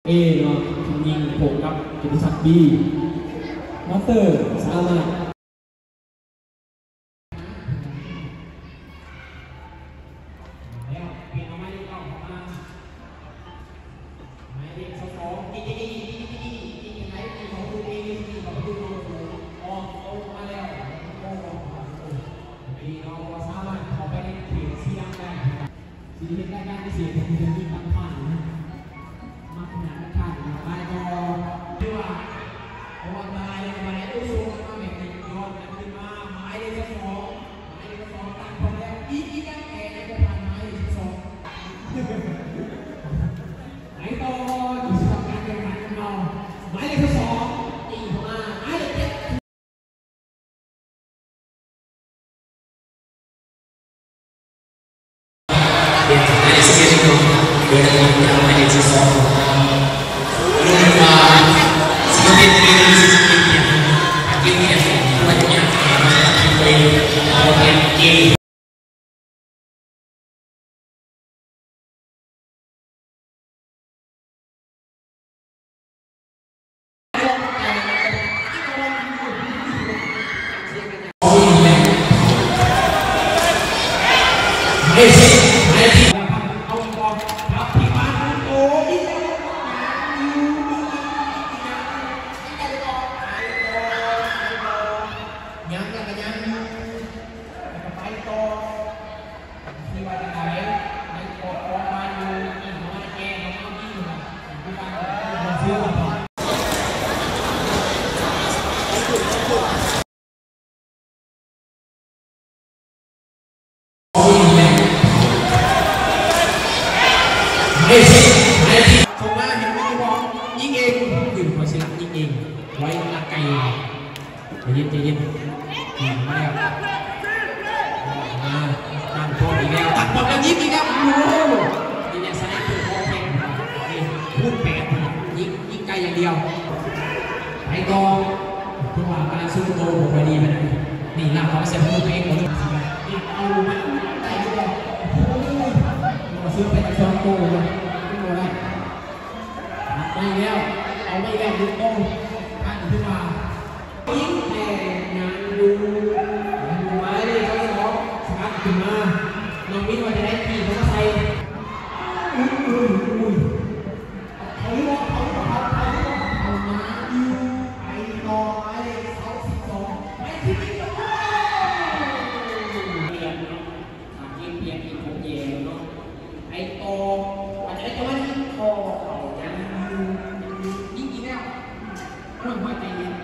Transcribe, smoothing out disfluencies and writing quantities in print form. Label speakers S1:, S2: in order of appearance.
S1: เอเนาะทีมยิงผมกับกิติศักดิ์บีมาสเตอร์สามารถสิ่งที่ได้การเสียเป็นที่มีความผ่านมากขนาดนั้นค่ะไปก็ที่ว่าเพราะว่าตายมาแล้วตู้สูงมาแบบนี้ย้อนกันขึ้นมาไม้ได้สองตั้งพอแล้วอีกยังแก่ในกระถางไม้ได้สองไหนต่ออยู่สำหรับการแข่งขันของเราไม้ได้สองตีมาไม้ได้เจ็ดส่งมาเห็นไหมบอกยิงเองยืนคอยเสียยิงเองไว้ละไกลใจเย็นยิงมาแล้วมาตามโทษอีกแล้วตัดบอลแล้วยิงอีกแล้วโอ้โหนี่เนี่ยสไนเปอร์โคเคนนี่พูดแปดยิงไกลอย่างเดียวไอ้กองที่ว่ากำลังสู้โตผมไปดีไปนะนี่ลากเขาเสียบมือตัวเองหมดเลยนี่เอาไม่ได้เลยมาซื้อไปซ้อมโตเลยไม่แล้วเอาไม่แล้วดูโต้ท่านขึ้นมายิงแต่งานดูไม้เลยเขาจะร้องสกัดขึ้นมาน้องมิ้นว่าจะได้กี่เขาใส่เขาเรียกเขามาอยู่ไอ้ต่อไอ้เขา12ไม่ที่นี่ก็เปลี่ยนอีกผมเย่เนาะไอ้ต่ออาจจะได้ตัวนี้คอยิ่งแล้วเรื่องหัวใจเย็น